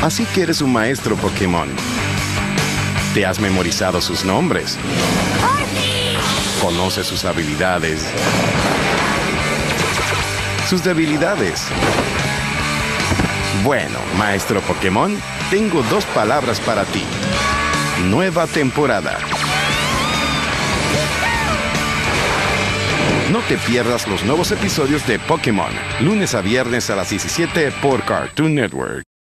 Así que eres un maestro Pokémon. Te has memorizado sus nombres. Conoces sus habilidades. Sus debilidades. Bueno, maestro Pokémon, tengo 2 palabras para ti. Nueva temporada. No te pierdas los nuevos episodios de Pokémon, lunes a viernes a las 17 por Cartoon Network.